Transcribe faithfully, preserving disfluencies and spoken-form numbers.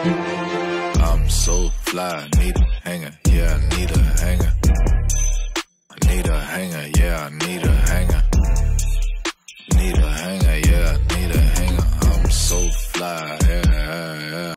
I'm so fly, need a hanger, yeah, I need a hanger. I need a hanger, yeah, I need a